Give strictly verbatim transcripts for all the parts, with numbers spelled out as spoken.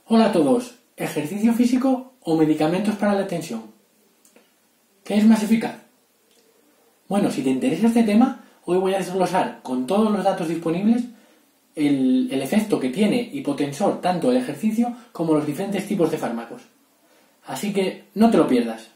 Hola a todos, ¿ejercicio físico o medicamentos para la tensión? ¿Qué es más eficaz? Bueno, si te interesa este tema, hoy voy a desglosar con todos los datos disponibles el, el efecto que tiene hipotensor tanto el ejercicio como los diferentes tipos de fármacos. Así que no te lo pierdas.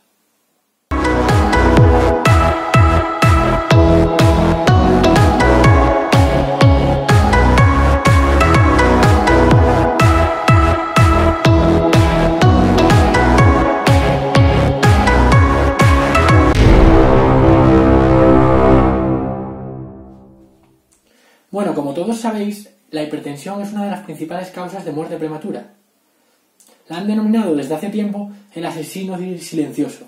Bueno, como todos sabéis, la hipertensión es una de las principales causas de muerte prematura. La han denominado desde hace tiempo el asesino silencioso.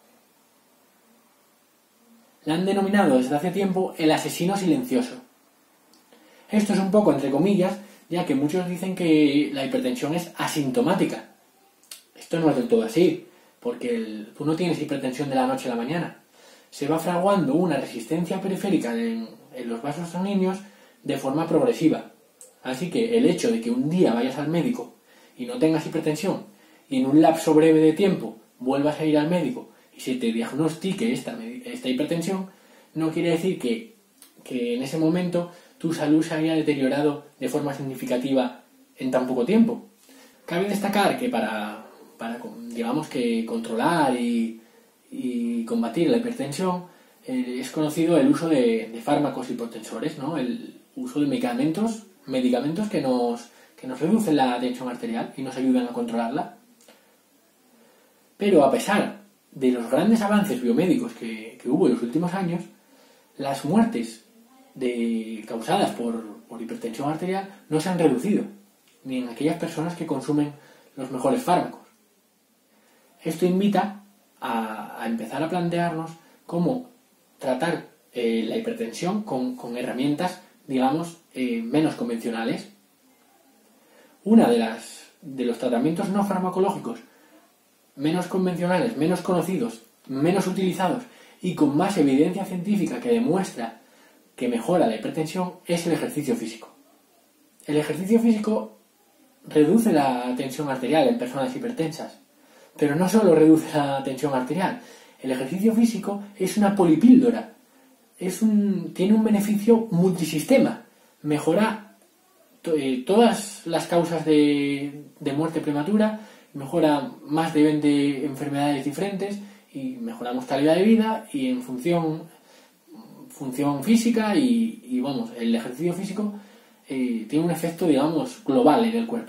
La han denominado desde hace tiempo el asesino silencioso. Esto es un poco entre comillas, ya que muchos dicen que la hipertensión es asintomática. Esto no es del todo así, porque el, tú no tienes hipertensión de la noche a la mañana. Se va fraguando una resistencia periférica en, en los vasos sanguíneos de forma progresiva. Así que el hecho de que un día vayas al médico y no tengas hipertensión y en un lapso breve de tiempo vuelvas a ir al médico y se te diagnostique esta, esta hipertensión, no quiere decir que, que en ese momento tu salud se haya deteriorado de forma significativa en tan poco tiempo. Cabe destacar que para, para digamos que controlar y, y combatir la hipertensión eh, es conocido el uso de, de fármacos hipotensores, ¿no? El uso de medicamentos, medicamentos que nos, que nos reducen la tensión arterial y nos ayudan a controlarla. Pero a pesar de los grandes avances biomédicos que, que hubo en los últimos años, las muertes de, causadas por, por hipertensión arterial no se han reducido, ni en aquellas personas que consumen los mejores fármacos. Esto invita a, a empezar a plantearnos cómo tratar eh, la hipertensión con, con herramientas digamos, eh, menos convencionales. Una de las de los tratamientos no farmacológicos menos convencionales, menos conocidos, menos utilizados y con más evidencia científica que demuestra que mejora la hipertensión es el ejercicio físico. El ejercicio físico reduce la tensión arterial en personas hipertensas, pero no solo reduce la tensión arterial. El ejercicio físico es una polipíldora. Es un, tiene un beneficio multisistema. Mejora to, eh, todas las causas de, de muerte prematura, mejora más de veinte enfermedades diferentes y mejora mortalidad de vida y en función, función física y, y vamos, el ejercicio físico eh, tiene un efecto, digamos, global en el cuerpo.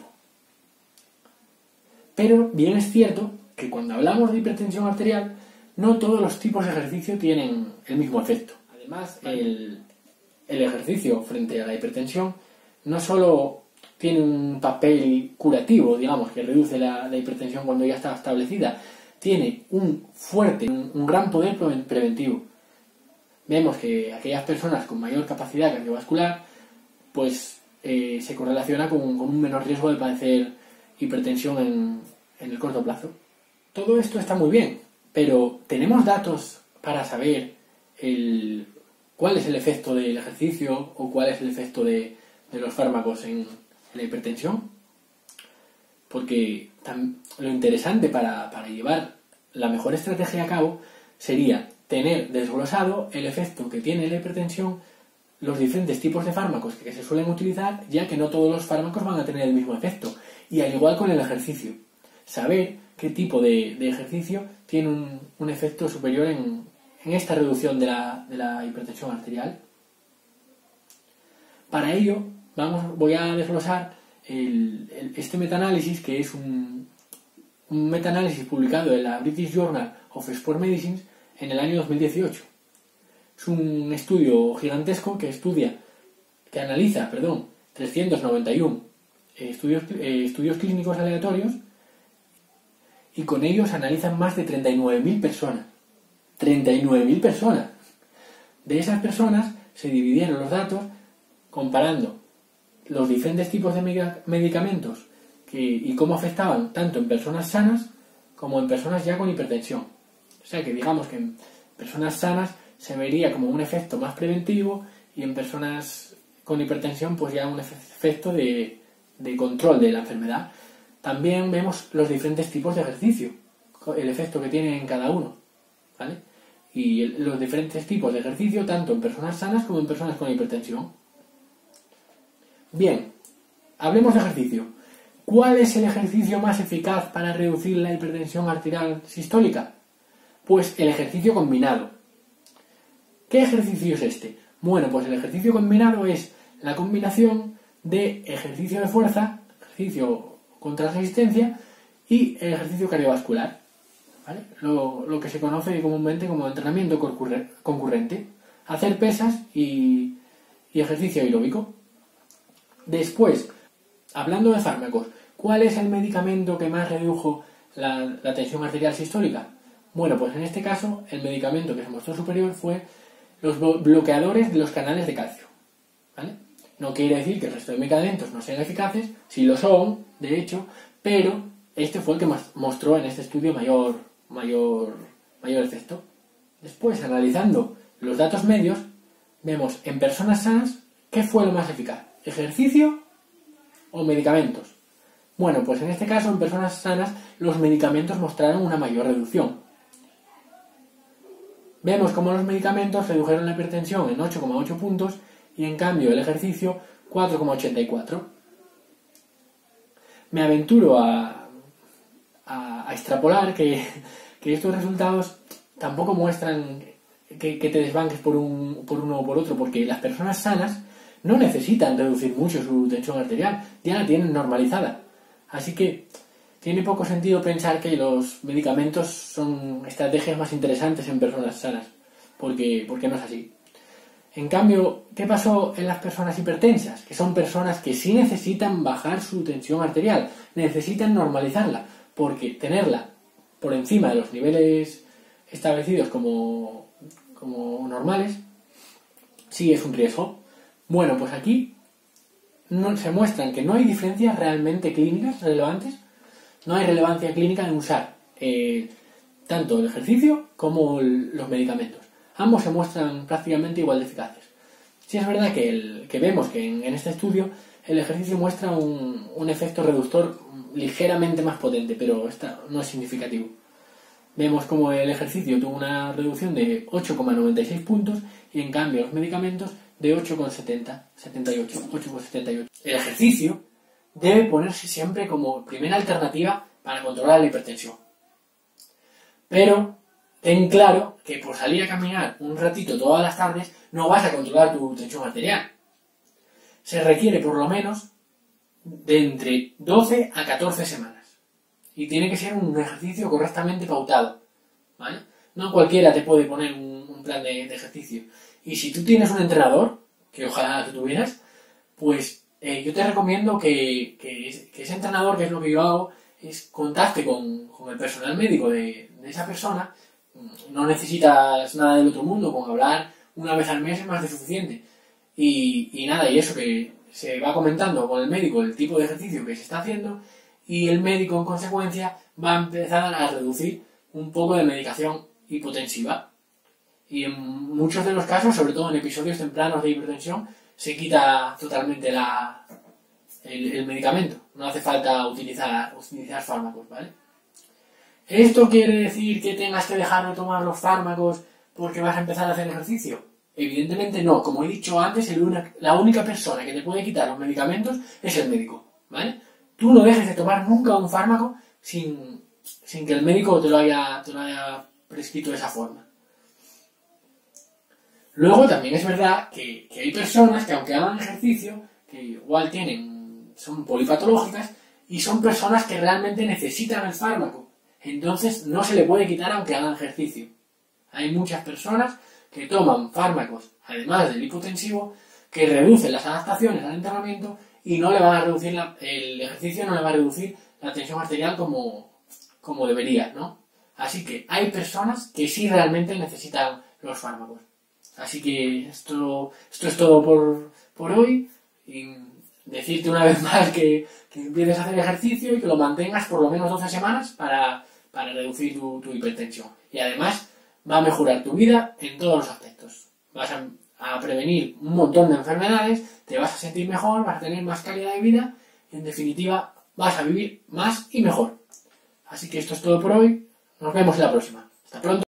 Pero bien es cierto que cuando hablamos de hipertensión arterial, no todos los tipos de ejercicio tienen el mismo efecto. Además, el, el ejercicio frente a la hipertensión no solo tiene un papel curativo, digamos, que reduce la, la hipertensión cuando ya está establecida, tiene un fuerte, un, un gran poder preventivo. Vemos que aquellas personas con mayor capacidad cardiovascular, pues eh, se correlaciona con, con un menor riesgo de padecer hipertensión en, en el corto plazo. Todo esto está muy bien, pero ¿tenemos datos para saber el cuál es el efecto del ejercicio o cuál es el efecto de, de los fármacos en, en la hipertensión? Porque tan, lo interesante para, para llevar la mejor estrategia a cabo sería tener desglosado el efecto que tiene la hipertensión, los diferentes tipos de fármacos que se suelen utilizar, ya que no todos los fármacos van a tener el mismo efecto. Y al igual con el ejercicio, saber qué tipo de, de ejercicio tiene un, un efecto superior en en esta reducción de la, de la hipertensión arterial. Para ello, vamos, voy a desglosar el, el, este metaanálisis, que es un, un metaanálisis publicado en la British Journal of Sport Medicine en el año dos mil dieciocho. Es un estudio gigantesco que estudia, que analiza, perdón, trescientos noventa y uno estudios, eh, estudios clínicos aleatorios y con ellos analizan más de treinta y nueve mil personas. treinta y nueve mil personas. De esas personas se dividieron los datos comparando los diferentes tipos de medicamentos que, y cómo afectaban tanto en personas sanas como en personas ya con hipertensión. O sea que digamos que en personas sanas se vería como un efecto más preventivo y en personas con hipertensión pues ya un efecto de, de control de la enfermedad. También vemos los diferentes tipos de ejercicio, el efecto que tiene en cada uno, ¿vale? Y el, los diferentes tipos de ejercicio tanto en personas sanas como en personas con hipertensión. Bien, hablemos de ejercicio. ¿Cuál es el ejercicio más eficaz para reducir la hipertensión arterial sistólica? Pues el ejercicio combinado. ¿Qué ejercicio es este? Bueno, pues el ejercicio combinado es la combinación de ejercicio de fuerza, ejercicio contra resistencia y el ejercicio cardiovascular, ¿vale? Lo, lo que se conoce comúnmente como entrenamiento concurrente. Hacer pesas y, y ejercicio aeróbico. Después, hablando de fármacos, ¿cuál es el medicamento que más redujo la, la tensión arterial sistólica? Bueno, pues en este caso el medicamento que se mostró superior fue los bloqueadores de los canales de calcio, ¿vale? No quiere decir que el resto de medicamentos no sean eficaces, sí lo son, de hecho, pero este fue el que mostró en este estudio mayor, mayor, mayor efecto. Después, analizando los datos medios, vemos en personas sanas qué fue lo más eficaz, ejercicio o medicamentos. Bueno, pues en este caso, en personas sanas, los medicamentos mostraron una mayor reducción. Vemos cómo los medicamentos redujeron la hipertensión en ocho coma ocho puntos y en cambio el ejercicio cuatro coma ochenta y cuatro. Me aventuro a, a, a extrapolar que, que estos resultados tampoco muestran que, que te desbanques por, un, por uno o por otro, porque las personas sanas no necesitan reducir mucho su tensión arterial, ya la tienen normalizada. Así que tiene poco sentido pensar que los medicamentos son estrategias más interesantes en personas sanas, porque, porque no es así. En cambio, ¿qué pasó en las personas hipertensas? Que son personas que sí necesitan bajar su tensión arterial, necesitan normalizarla, porque tenerla por encima de los niveles establecidos como, como normales sí es un riesgo. Bueno, pues aquí no, se muestran que no hay diferencias realmente clínicas relevantes, no hay relevancia clínica en usar eh, tanto el ejercicio como el, los medicamentos. Ambos se muestran prácticamente igual de eficaces. Sí es verdad que, el, que vemos que en, en este estudio el ejercicio muestra un, un efecto reductor ligeramente más potente, pero esta no es significativo. Vemos como el ejercicio tuvo una reducción de ocho coma noventa y seis puntos y en cambio los medicamentos de ocho coma setenta, setenta y ocho, ocho coma setenta y ocho. El ejercicio debe ponerse siempre como primera alternativa para controlar la hipertensión. Pero ten claro que por salir a caminar un ratito todas las tardes no vas a controlar tu tensión arterial. Se requiere por lo menos de entre doce a catorce semanas. Y tiene que ser un ejercicio correctamente pautado, ¿vale? No cualquiera te puede poner un, un plan de, de ejercicio. Y si tú tienes un entrenador, que ojalá tú tuvieras, pues eh, yo te recomiendo que, que, que ese entrenador, que es lo que yo hago, es contacte con, con el personal médico de, de esa persona. No necesitas nada del otro mundo, con hablar una vez al mes es más de suficiente. Y, y nada, y eso que se va comentando con el médico el tipo de ejercicio que se está haciendo y el médico en consecuencia va a empezar a reducir un poco de medicación hipotensiva. Y en muchos de los casos, sobre todo en episodios tempranos de hipertensión, se quita totalmente la, el, el medicamento. No hace falta utilizar, utilizar fármacos, ¿vale? ¿Esto quiere decir que tengas que dejar de tomar los fármacos porque vas a empezar a hacer ejercicio? Evidentemente no. Como he dicho antes, el una, la única persona que te puede quitar los medicamentos es el médico, ¿vale? Tú no dejes de tomar nunca un fármaco sin, sin que el médico te lo haya, te lo haya prescrito de esa forma. Luego también es verdad que, que hay personas que aunque hagan ejercicio, que igual tienen, son polipatológicas y son personas que realmente necesitan el fármaco. Entonces no se le puede quitar aunque hagan ejercicio. Hay muchas personas que toman fármacos, además del hipotensivo, que reducen las adaptaciones al entrenamiento y no le van a reducir la, el ejercicio no le va a reducir la tensión arterial como, como debería, ¿no? Así que hay personas que sí realmente necesitan los fármacos. Así que esto, esto es todo por, por hoy. Y decirte una vez más que, que empieces a hacer ejercicio y que lo mantengas por lo menos doce semanas para, para reducir tu, tu hipertensión. Y además va a mejorar tu vida en todos los aspectos. Vas a, a prevenir un montón de enfermedades, te vas a sentir mejor, vas a tener más calidad de vida y en definitiva vas a vivir más y mejor. Así que esto es todo por hoy. Nos vemos en la próxima. Hasta pronto.